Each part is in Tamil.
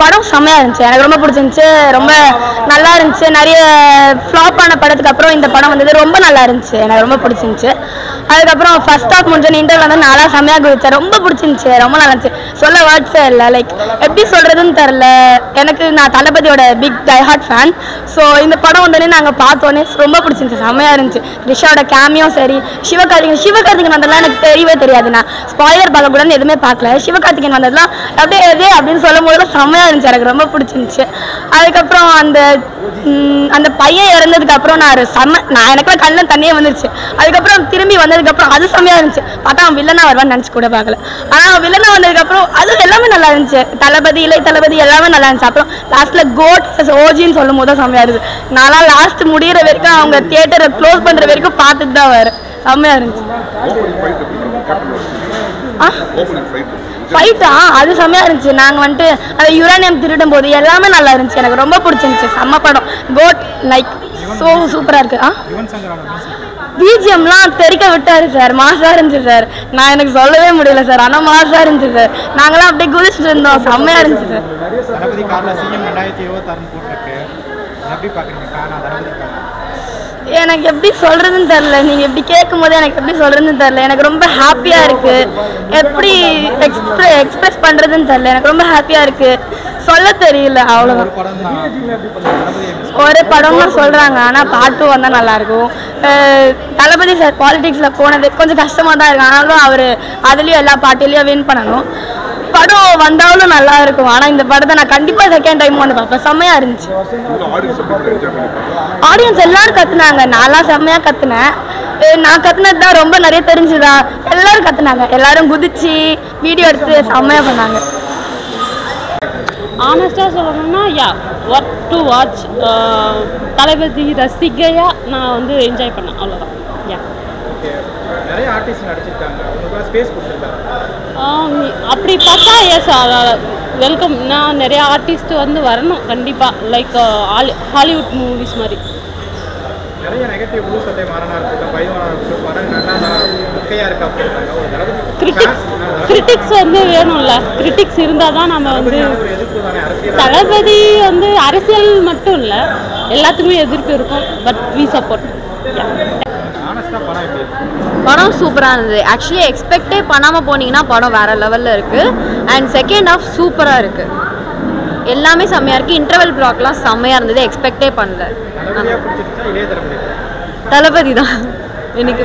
படம் செம்மையாக இருந்துச்சு. எனக்கு ரொம்ப பிடிச்சிருந்துச்சு. ரொம்ப நல்லா இருந்துச்சு. நிறைய ஃப்ளாப் ஆன படத்துக்கு அப்புறம் இந்த படம் வந்தது ரொம்ப நல்லா இருந்துச்சு. எனக்கு ரொம்ப பிடிச்சிருந்துச்சு. அதுக்கப்புறம் ஃபர்ஸ்ட் ஹாஃப் முடிஞ்ச இன்டர்வல் வந்து நல்லா செம்மையாக குதிச்சேன். ரொம்ப பிடிச்சிருந்துச்சு. ரொம்ப நல்லா இருந்துச்சு. சொல்ல வேர்ட்ஸே இல்லை. லைக் எப்படி சொல்கிறதுன்னு தெரில. எனக்கு நான் தளபதியோட பிக் டைஹார்ட் ஃபேன். ஸோ இந்த படம் வந்தோடனே நாங்கள் பார்த்தோன்னே ரொம்ப பிடிச்சிருந்துச்சு. செம்மையாக இருந்துச்சு. ரிஷாவோட கேமியும் சரி, சிவகார்த்திகேயன் வந்ததெல்லாம் எனக்கு தெரியவே தெரியாது. நான் ஸ்பாய்லர் பார்க்கக்கூடாதுன்னு எதுவுமே பார்க்கல. சிவகார்த்திகேயன் வந்ததெல்லாம் அப்படியே எது அப்படின்னு சொல்லும் போதெல்லாம் செம்மையாக இருந்துச்சு. எனக்கு ரொம்ப பிடிச்சிருந்துச்சு. அதுக்கப்புறம் அந்த பையன் இறந்ததுக்கு அப்புறம் நான் எனக்குலாம் கண்ணில் தண்ணியே வந்துருச்சு. அதுக்கப்புறம் திரும்பி வந்ததுக்கப்புறம் அது செம்மையாக இருந்துச்சு. பார்த்தா அவன் வில்லனா வருவான்னு நினச்சி கூட பார்க்கல. ஆனால் வில்லனா வந்ததுக்கப்புறம் அது எல்லாமே நல்லா இருந்துச்சு. தளபதி, இளைய தளபதி எல்லாமே நல்லா இருந்துச்சு. அப்புறம் லாஸ்ட்டில் கோட் ஓஜின்னு சொல்லும் போது தான் செம்மையாக இருந்துச்சு. நான்லாம் லாஸ்ட் முடிகிற வரைக்கும் அவங்க தியேட்டரை க்ளோஸ் பண்ணுற வரைக்கும் பார்த்துட்டு தான் வரேன். செம்மையாக இருந்துச்சு. ஃபைட்டா அது செம்மையாக இருந்துச்சு. நாங்கள் வந்துட்டு அந்த யுரானியம் திருடும் போது எல்லாமே நல்லா இருந்துச்சு. எனக்கு ரொம்ப பிடிச்சிருந்துச்சு. செம்ம படம். கோட் லைக் சூப்பராக இருக்கு. பிஜிஎம்லாம் தெரிக்க விட்டாரு சார். மாசாக இருந்துச்சு சார். நான் எனக்கு சொல்லவே முடியல சார். ஆனால் மாசாக இருந்துச்சு சார். நாங்களாம் அப்படியே குதிச்சுட்டு இருந்தோம். செம்மையாக இருந்துச்சு சார். எனக்கு எப்படி சொல்கிறதுன்னு தெரில. நீங்கள் எப்படி கேட்கும் போது எனக்கு எப்படி சொல்கிறதுன்னு தெரில. எனக்கு ரொம்ப ஹாப்பியாக இருக்குது. எப்படி எக்ஸ்பிரஸ் பண்ணுறதுன்னு தெரில. எனக்கு ரொம்ப ஹாப்பியாக இருக்குது. சொல்ல தெரியல. அவ்வளோதான். ஒரு படம்னு சொல்கிறாங்க. ஆனால் பாட்டு வந்தால் நல்லாயிருக்கும். தளபதி சார் பாலிடிக்ஸில் போனது கொஞ்சம் கஷ்டமாக தான் இருக்குது. ஆனாலும் அவர் அதுலேயும் எல்லா பாட்டிலையும் வின் பண்ணணும். படம் வந்தாலும் நல்லா இருக்கும். ஆனால் இந்த படத்தை நான் கண்டிப்பாக செகண்ட் டைம் வந்து பார்ப்பேன். செம்மையாக இருந்துச்சு. ஆடியன்ஸ் எல்லாரும் கத்துனாங்க. நான்லாம் செம்மையாக கத்துனேன். நான் கத்துனது தான் ரொம்ப நிறைய தெரிஞ்சுதா. எல்லாரும் கத்துனாங்க. எல்லாரும் குதிச்சு வீடியோ எடுத்து செம்மையாக பண்ணாங்க. ஆனஸ்டாக சொல்லணும்னா ஒர்க் டு வாட்ச். தளபதி ரசிகையாக நான் வந்து என்ஜாய் பண்ணேன். அவ்வளோதான். நிறைய ஆர்டிஸ்ட் நடிச்சிருக்காங்க. உங்களுக்கு ஸ்பேஸ் கொடுத்துருக்காங்க. அப்படி பார்த்தா வெல்கம். நான் நிறைய ஆர்டிஸ்ட் வந்து வரணும் கண்டிப்பாக. லைக் ஹாலிவுட் மூவிஸ் மாதிரி. நிறைய நெகட்டிவ் நியூஸ் அதே மாறனா இருக்கு. கிரிட்டிக்ஸ் வந்து வேணும்ல. கிரிட்டிக்ஸ் இருந்தால் தான் நம்ம வந்து தளபதி வந்து அரசியல் மட்டும் இல்லை எல்லாத்துக்குமே எதிர்ப்பு இருக்கும். But we support. படம் சூப்பராக இருந்தது. ஆக்சுவலி எக்ஸ்பெக்டே பண்ணாமல் போனீங்கன்னா படம் வேறு லெவலில் இருக்குது. அண்ட் செகண்ட் ஹாஃப் சூப்பராக இருக்குது. எல்லாமே செம்மையாக இருக்குது. இன்டர்வல் பிளாக்லாம் செம்மையாக இருந்தது. எக்ஸ்பெக்டே பண்ணல. தளபதி தான் எனக்கு.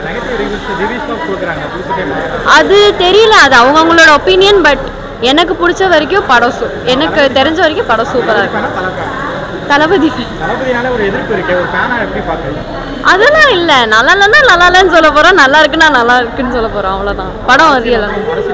அது தெரியல. அது அவங்கவுங்களோட ஒப்பீனியன். பட் எனக்கு பிடிச்ச வரைக்கும் படம் எனக்கு தெரிஞ்ச வரைக்கும் படம் சூப்பராக இருக்கு. தளபதி அதெல்லாம் இல்லை. நல்லா இல்லைன்னா நல்லா இல்லைன்னு சொல்ல போகிறோம். நல்லா இருக்குன்னா நல்லா இருக்குன்னு சொல்ல போகிறோம். அவ்வளோதான். படம் வரியல.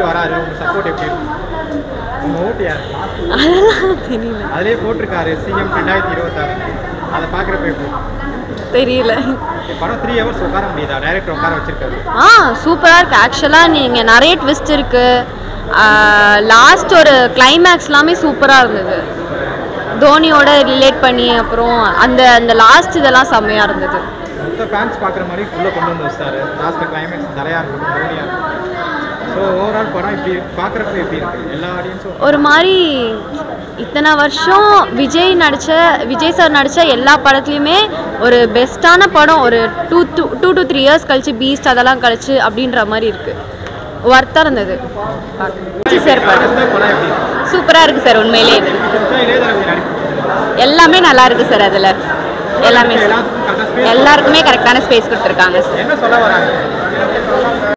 அதெல்லாம் தெரியல. அதிலே போட்டிருக்காரு சிஎம் 2026. அதை பார்க்குறப்ப தெரியல. படம் 3 hours உட்கார முடியுதா? டைரக்டர் உட்கார வச்சிருக்காரு. சூப்பராக இருக்குது. ஆக்சுவலாக நீங்கள் நிறைய ட்விஸ்ட் இருக்குது. லாஸ்ட் ஒரு கிளைமேக்ஸ் எல்லாமே சூப்பராக இருந்தது. தோனியோட ரிலேட் பண்ணி அப்புறம் அந்த லாஸ்ட் இதெல்லாம் செம்மையாக இருந்தது. ஃபேன்ஸ் பார்க்குற மாதிரி உள்ள கொண்டு வந்து வச்சாரு. லாஸ்ட் கிளைமேக்ஸ் தலையாக இருக்கும், தோனியாக இருக்கும். ஸோ ஓவரால் படம் இப்படி பார்க்குறப்ப எப்படி இருக்குது? எல்லா ஆடியன்ஸும் ஒரு மாதிரி இத்தனை வருஷம் விஜய் சார் நடித்த எல்லா படத்துலையுமே ஒரு பெஸ்ட்டான படம் ஒரு 2 to 3 years கழிச்சு பீஸ்ட் அதெல்லாம் கழிச்சு அப்படின்ற மாதிரி இருக்குது. ஒர்த்தாக இருந்தது. சார் சூப்பராக இருக்குது சார். உண்மையிலே எல்லாமே நல்லா இருக்குது சார். அதில் எல்லாருக்குமே கரெக்டான ஸ்பேஸ் கொடுத்துருக்காங்க சார்.